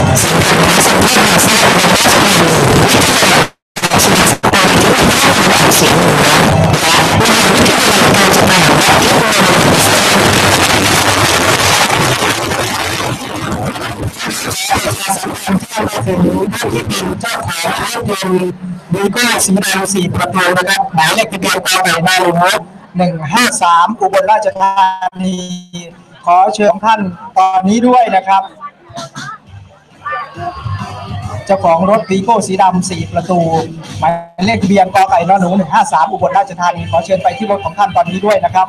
ถึงที่เป็นเจ้าของรถยนต์วีโก้สีดำ4 ประตูนะครับหมายเลขทะเบียนกไก่นหนู153อุบลราชธานีขอเชิญท่านตอนนี้ด้วยนะครับเจ้าของรถวีโก้สีดำ4 ประตูหมายเลขทะเบียนกไก่นหนู153อุบลราชธานีขอเชิญไปที่รถของท่านตอนนี้ด้วยนะครับ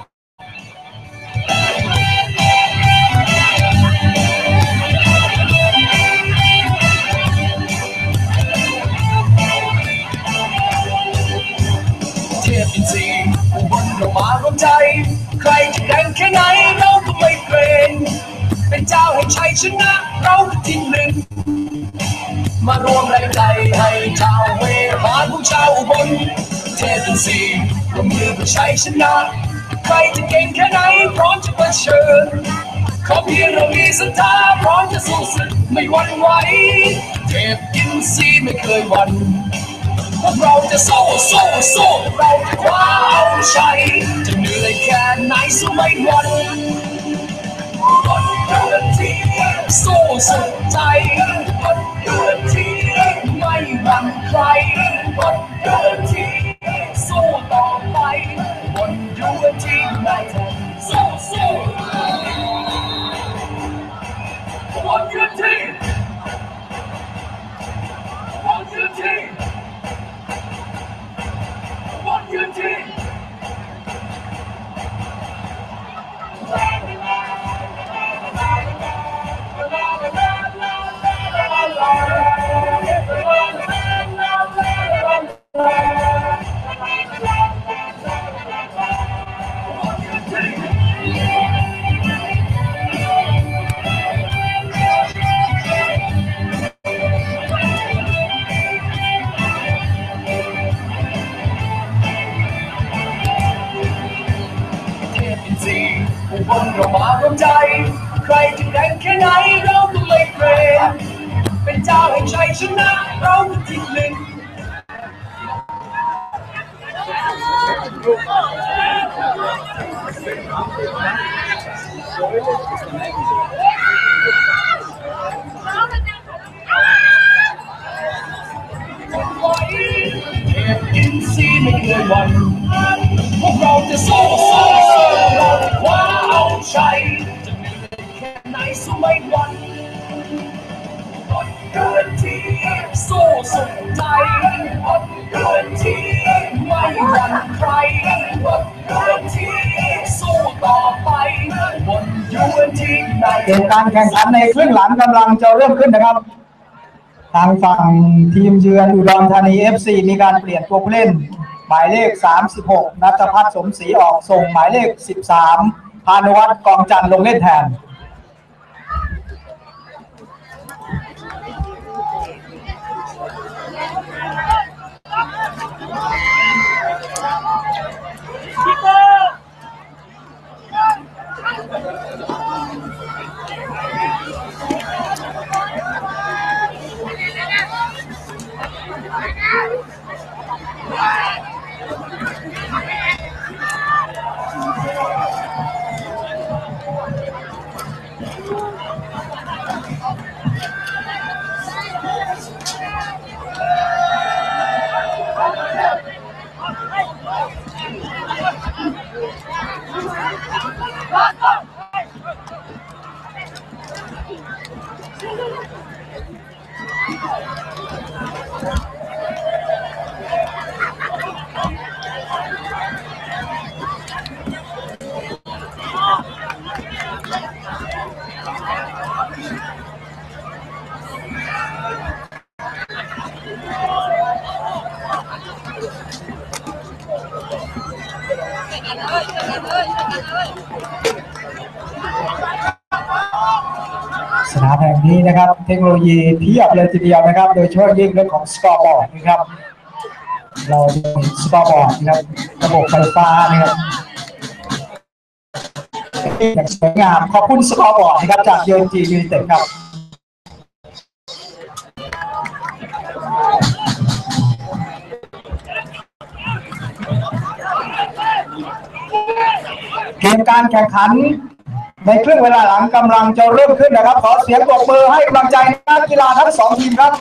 อินทรีย์อุบลเรามารวมใจใครจะแกร่งแค่ไหนเราก็ไม่เกรงเป็นเจ้าให้ชัยชนะเราที่หนึ่งมารวมแรงใจให้ชาวเวหาผู้ชาวอุบลเทพอินทรีย์ร่วมมือเพื่อชัยชนะใครจะเก่งแค่ไหนพร้อมจะเผชิญขอเพียงเรามีศรัทธาพร้อมจะสู้ศึกไม่หวั่นไหวเทพอินทรีย์ไม่เคยหวั่นพวกเราจะสู้เราจะคว้าเอาชัยจะเหนื่อยแค่ไหนสู้ไม่หวั่นวันเดือนที่สู้สุดใจวันเดือนที่ไม่หวั่นใครวันเดือนที่สู้ต่อไปวันเดือนที่ไม่ทนสู้วันเดือนที่อุบลเรามารวมใจใครจะแกร่งแค่ไหนเราก็ไม่เกรงเป็นเจ้าแห่งชัยชนะเราที่หนึ่งเทพอินทรีย์ไม่เคยหวั่นพวกเราจะสู้เราจะคว้าเอาชัยจะเหนื่อยแค่ไหนสู้ไม่หวั่นวันเดือนที่สู้สุดใจวันเดือนที่ไม่หวั่นใครวันเดือนที่สู้ต่อไปวันเดือนที่เกมการแข่งขันในครึ่งหลังกำลังจะเริ่มขึ้นนะครับทางฝั่งทีมเยือนอุดรธานี FC มีการเปลี่ยนตัวผู้เล่นหมายเลข36ณัฐพัฒน์สมศรีออกส่งหมายเลข13พานุวัฒน์กองจันทร์ลงเล่นแทนสนามแห่งนี้นะครับเทคโนโลยีเพียบเลยทีเดียวนะครับโดยเฉพาะยิ่งเรื่องของสกอร์บอร์ดนะครับเราเห็นสกอร์บอร์ดนะครับระบบไฟฟ้านะครับอย่างสวยงามขอบคุณสกอร์บอร์ดนะครับจากเยนจียูไนเต็ดครับมการแข่งขันในครึ่งเวลาหลังกำลังจะเริ่มขึ้นนะครับขอเสียงปรบมือให้กำลังใจนักกีฬาทั้ง2ทีมครับ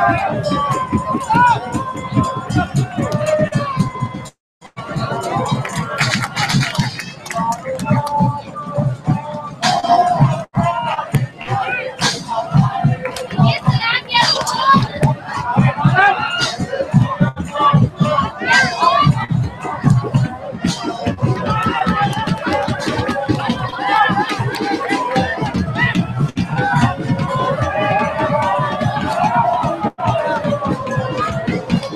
ค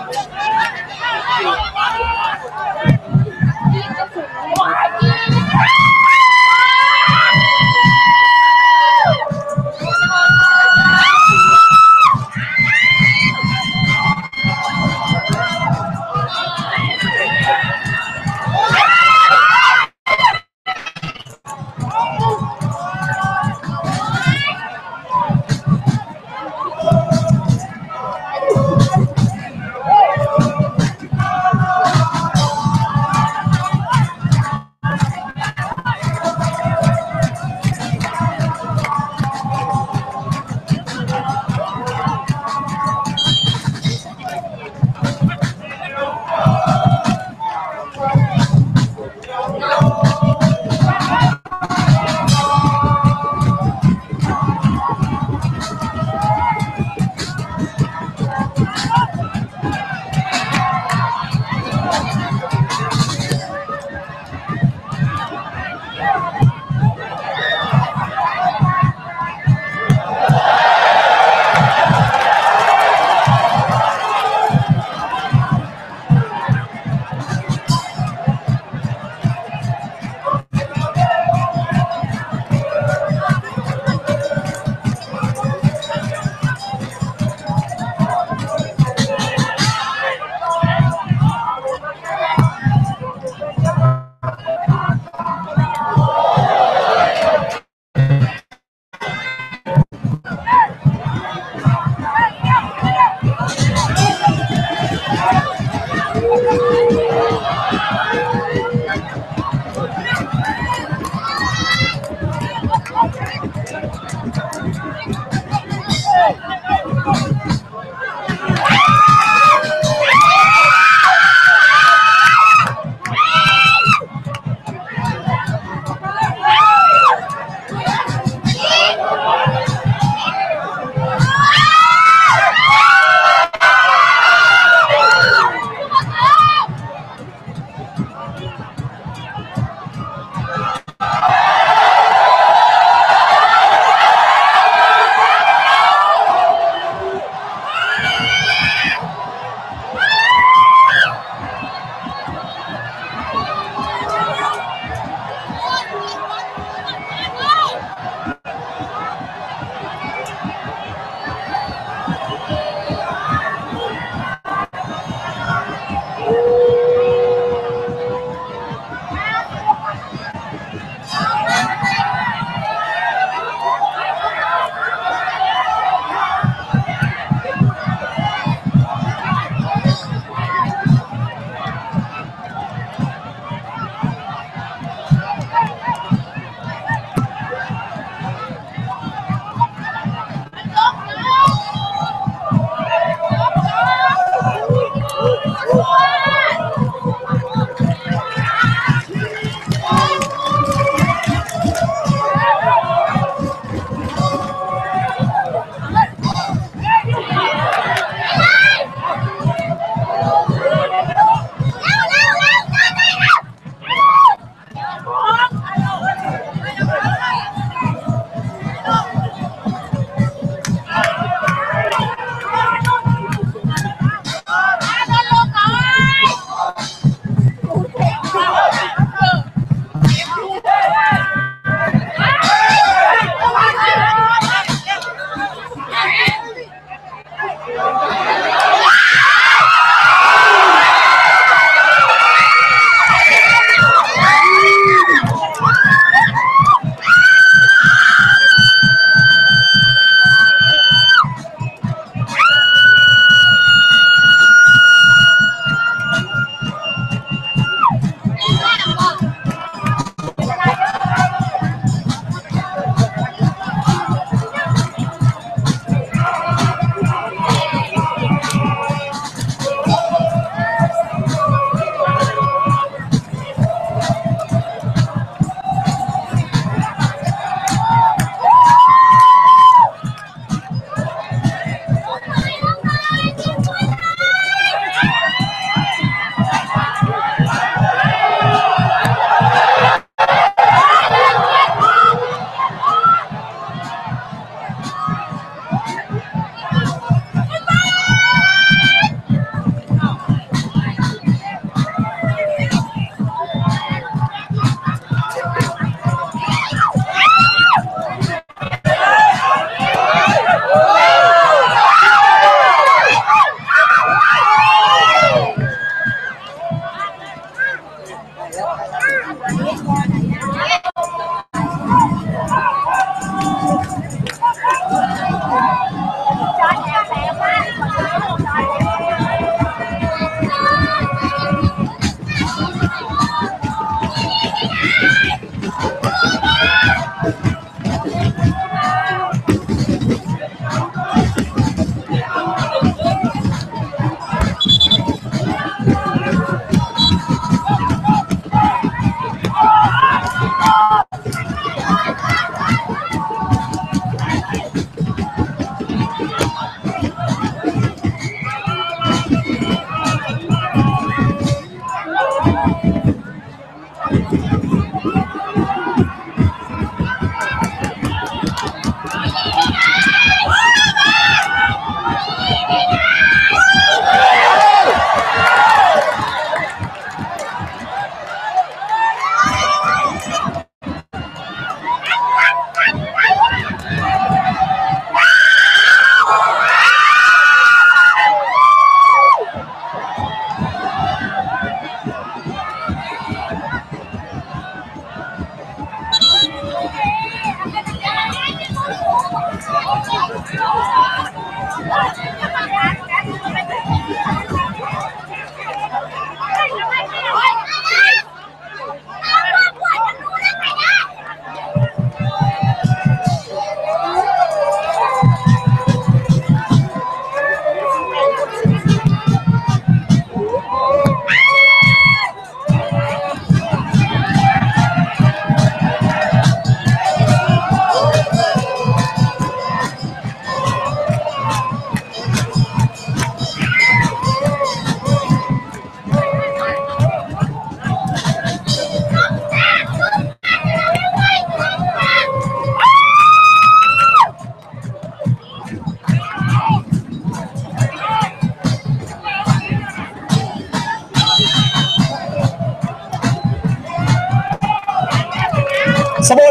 ค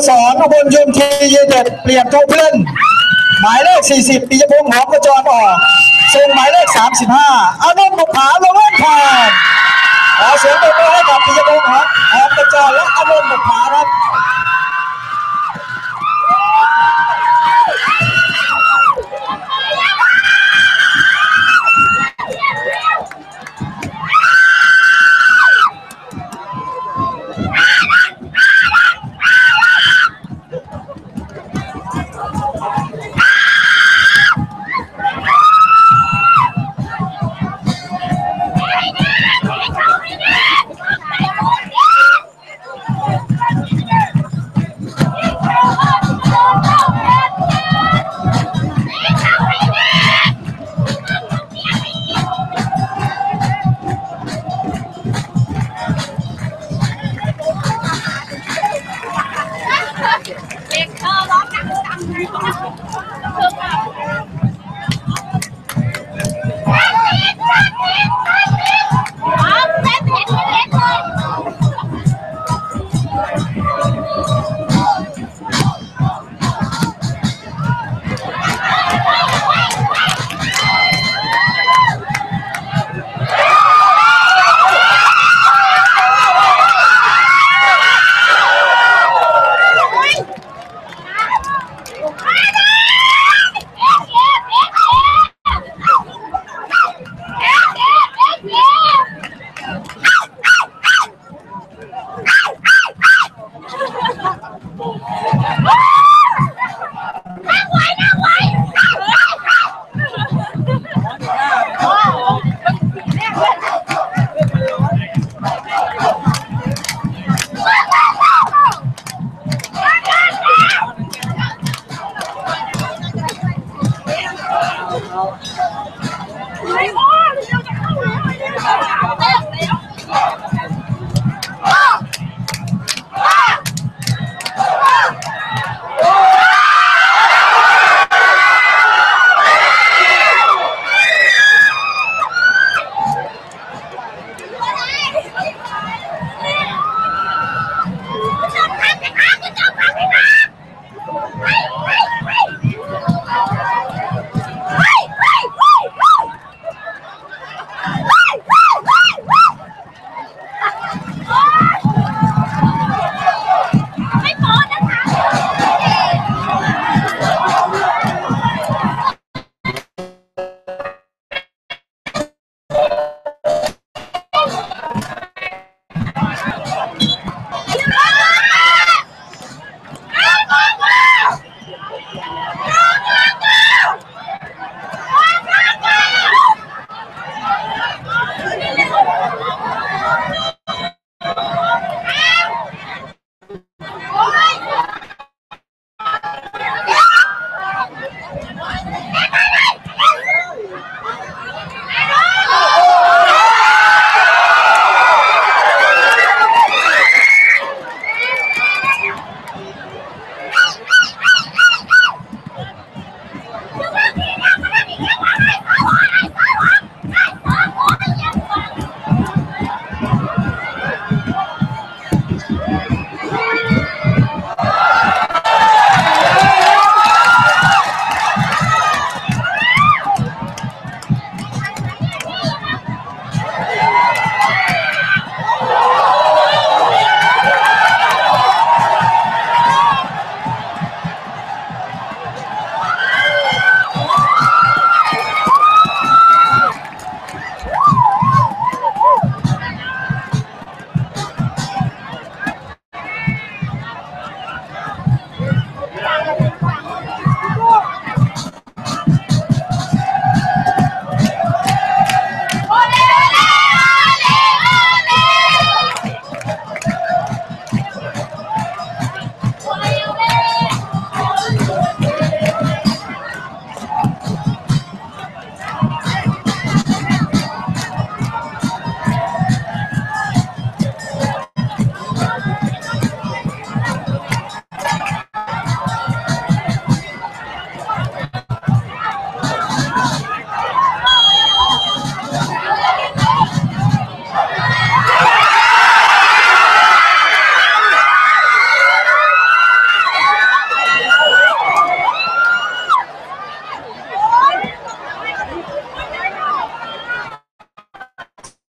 สรอุบลชุมทียูไนเต็ดเปลี่ยนตัวผู้เล่นหมายเลข40ปิยพงษ์หอมกระจรออกส่งหมายเลข35อานนท์บุภาลงเล่นผ่านขอเสียงปรบมือให้กับปิยพงษ์หอมกระจรและอานนท์บุภาครับ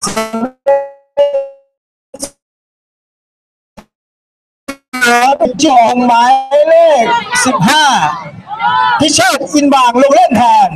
จองหมายเลข15พิเชษอินบางลงเล่นแทน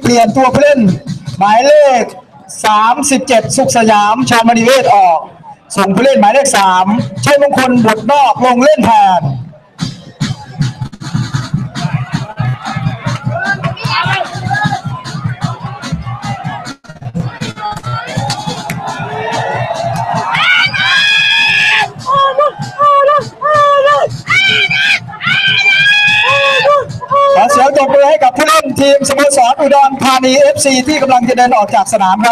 ลี่ยนตัวผู้เล่นหมายเลข37สุขสยามชาญมณีเวทออกส่งผู้เล่นหมายเลข3ชัยมงคลบุตรนอกลงเล่นแทนขอเสียงตบมือให้กับผู้เล่นทีมสโมสรอุดรธานี FC ที่กำลังจะเดินออกจากสนามครับ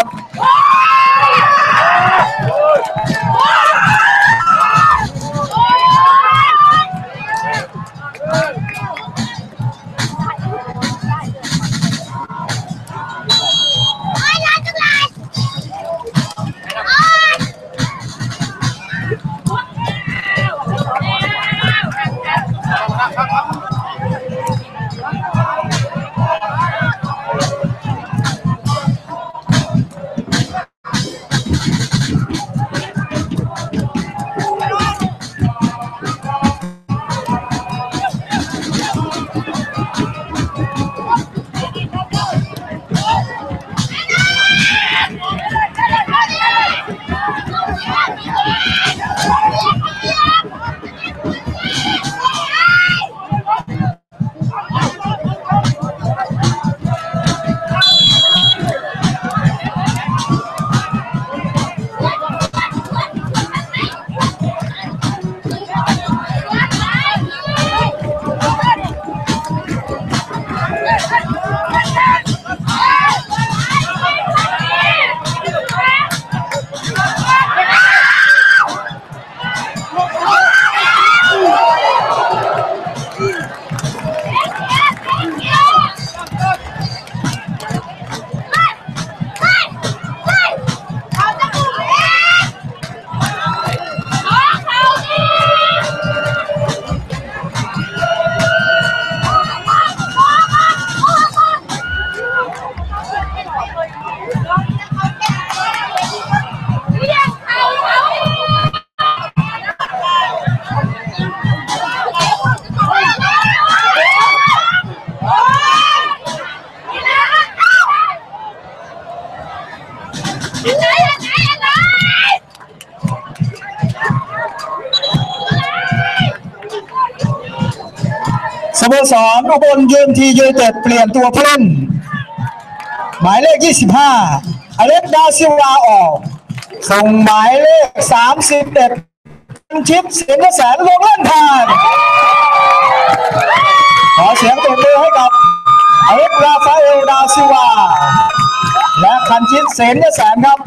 สโมสรอุบลยูเอ็มทียูไนเต็ดเปลี่ยนตัวผู้เล่นหมายเลข25อเล็กดาซิลวาออกส่งหมายเลข31ชิดเสียงแสนลงเล่นแทนขอเสียงตบมือให้กับอเล็กราฟาเอลดาซิลวาและคันชิดเสียงแสนครับ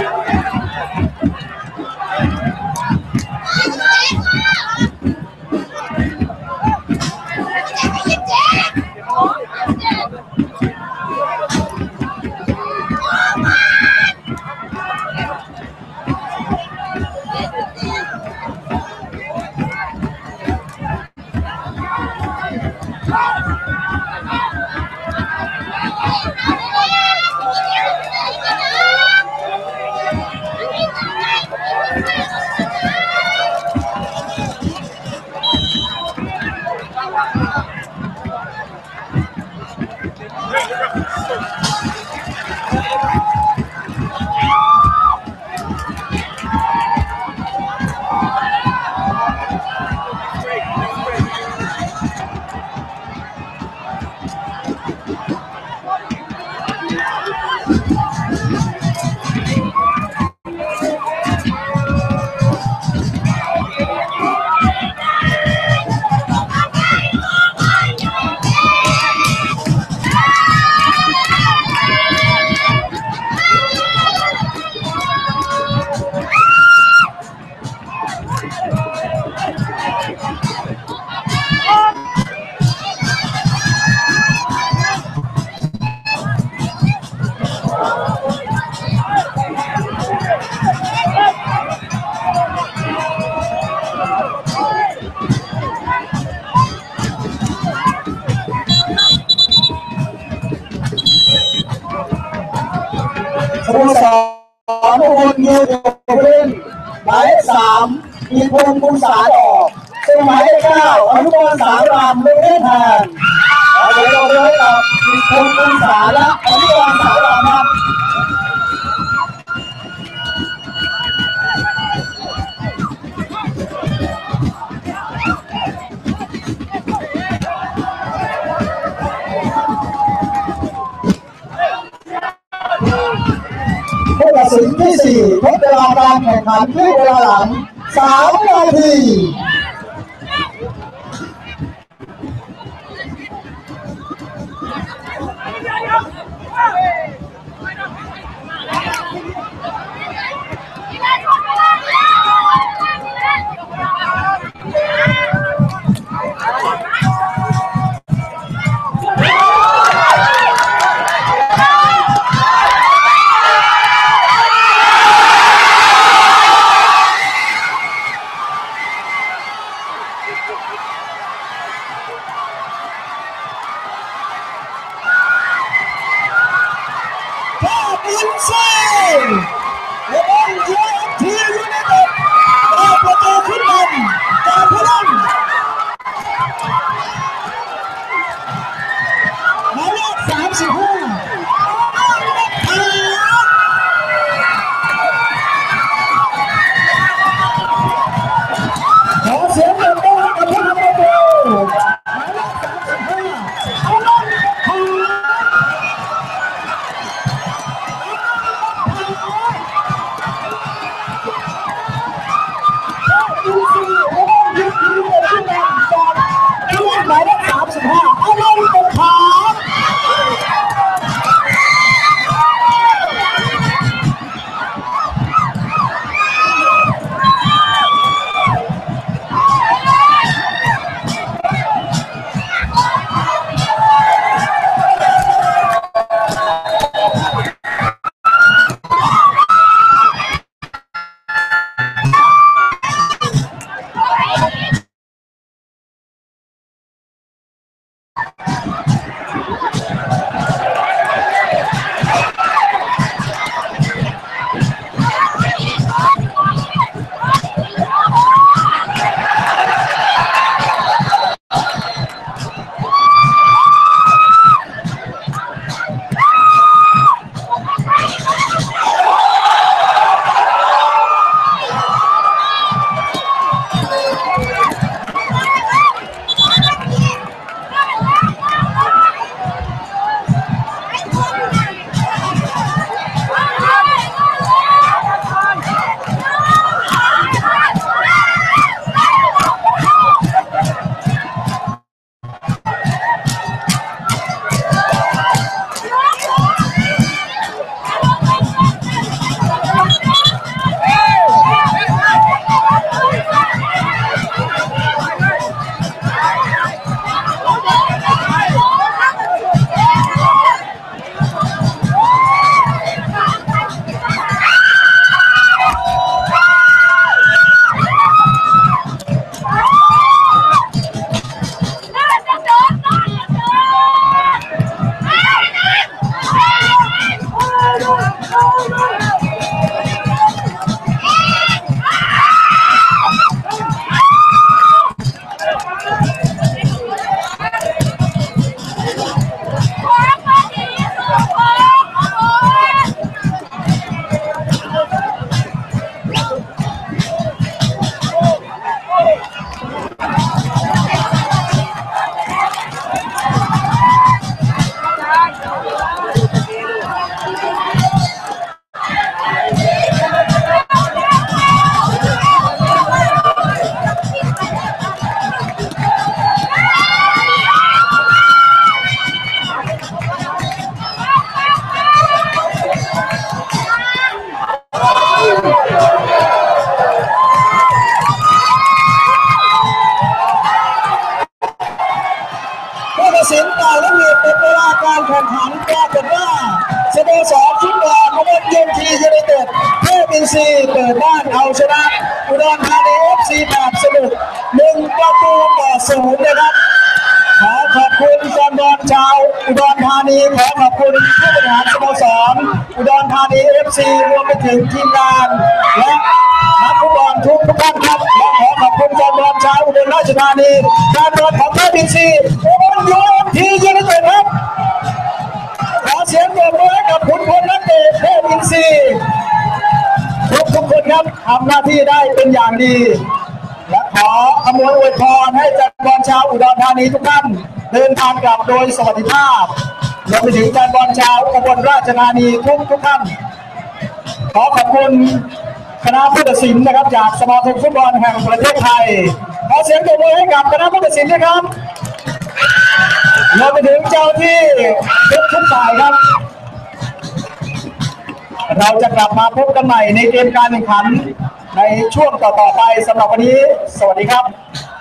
สโมสรอุบลเมืองผู้เล่นหมายเลข3มีพงศ์ภูษาดอกซึ่งหมายเลข9อนุบาลสามรามลงเล่นแทนเดี๋ยวเราเริ่มกับมีพงศ์ภูษาและอนุบาลสามรามครับผู้ตัดสินที่4ทดเวลาการแข่งขันที่เวลาหลัง3 นาทีเปิดบ้านเอาชนะอุดรธานี FC แบบสนุก1-0นะครับขอขอบคุณแฟนบอลชาวอุดรธานีขอขอบคุณผู้บริหารสโมสรอุดรธานี FC รวมไปถึงทีมงานและนักฟุตบอลทุกท่านครับและขอขอบคุณแฟนบอลชาวอุบลราชธานีแฟนบอลของเทพบินซีอุบลยูทียูไนเต็ดครับขอเสียงปรบมือให้กับขุนพลนักเตะเทพบินซีทุกคนครับทำหน้าที่ได้เป็นอย่างดีและขออำนวยอวยพรให้แฟนบอลชาวอุดรธานีทุกท่านเดินทางกลับโดยสวัสดิภาพรวมไปถึงแฟนบอลชาวอุบลราชธานีทุกท่านขอขอบคุณคณะผู้ตัดสินนะครับจากสมาคมฟุตบอลแห่งประเทศไทยขอเสียงปรบมือให้กับคณะผู้ตัดสินด้วยครับรวมไปถึงเจ้าที่ทุกฝ่ายครับเราจะกลับมาพบกันใหม่ในเกมการแข่งขันในช่วงต่อไปสำหรับวันนี้สวัสดีครับ